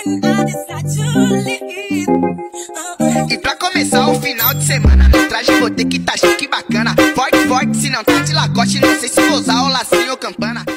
E pra começar o final de semana, no traje vou ter que tá chique bacana. Forte, forte, se não tá de Lacoste, não sei se vou usar o lacinho ou campana.